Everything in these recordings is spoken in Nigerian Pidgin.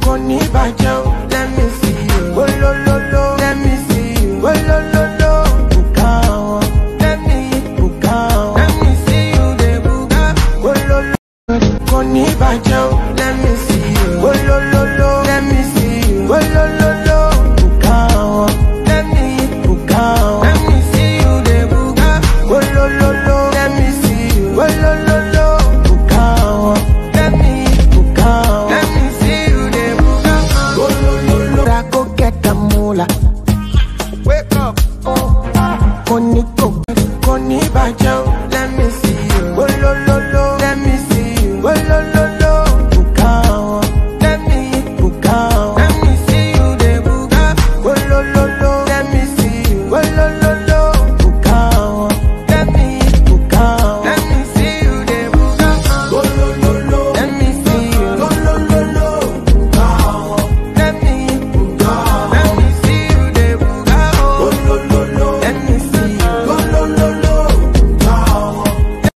Koni bajo, let me see you. Oh lo lo lo, let me see you. Oh lo lo lo, buga, let me see you de buga. Oh lo lo, koni bajo, let me see you. Oh lo lo lo, let me see you. Oh lo lo lo, buga, let me see you de buga. Oh lo lo lo, let me see you. Oh lo lo lo, buga, let me see you de buga. Oh lo lo lo, I go get the moolah. Wake up, koni bajo, let me see you. Oh lo lo lo, let me see you. Oh lo lo lo, buga, let me see you de buga. Oh lo lo lo, let me see you. Oh lo lo lo, buga, let me see you de buga. Oh lo lo lo, let me see you. Oh lo lo lo, buga, let me see you de buga. Oh lo lo lo, let me see you. Oh lo lo lo, buga.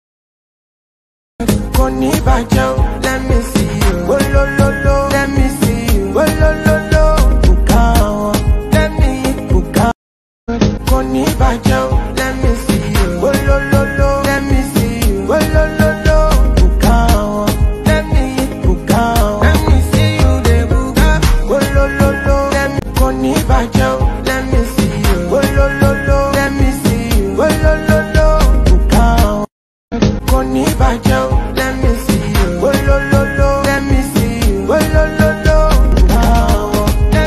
Koni bajo, let me see you. Oh lo lo lo, let me see you. Oh lo lo lo, buga, let me Koni bajo, let me see you. Oh lo lo lo, let me see you. Oh lo lo lo, buga, let me see you de buga. Oh lo lo lo, let me Koni bajo, let me see you. Oh lo lo lo, let me see you. Oh lo lo lo, buga. Koni bajo, let me see you. Oh lo lo lo, let me see you. Oh lo lo lo, buga,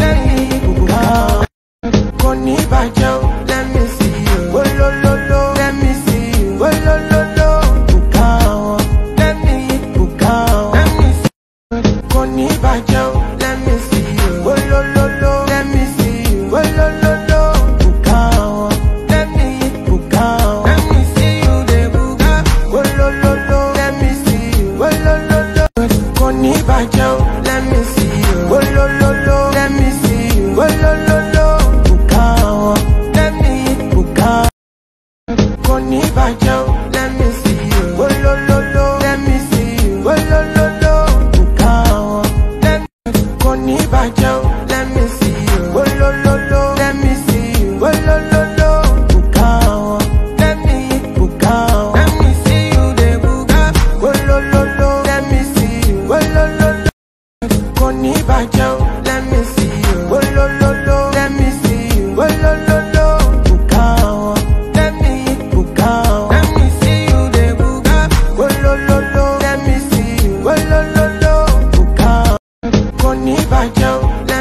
Koni bajo, let me see you. Oh lo lo lo, let me see you. Oh lo lo lo, buga, let me see. Koni bajo, let me see you. Oh lo lo lo, let me see you. Oh lo lo lo, buga, let me see you de buga. Oh lo lo lo, let me see you. Oh lo lo lo, koni bajo, let me see you. Oh lo lo lo, let me see you. Oh lo lo lo, buga, let me Koni bajo, let me see you. Oh lo lo lo, let me see you. Oh lo lo lo, buga, Koni bajo, let me see you. Oh lo lo lo, let me see you. Oh lo lo lo, buga, let me see you de buga. Oh lo lo lo, let me see you. Oh lo lo lo, koni bajo, let me see you. Oh lo lo lo, let me see you. Oh lo lo lo, buga, let me see you de buga. Oh lo lo lo, let me see you. Oh lo lo lo, buga, koni bajo.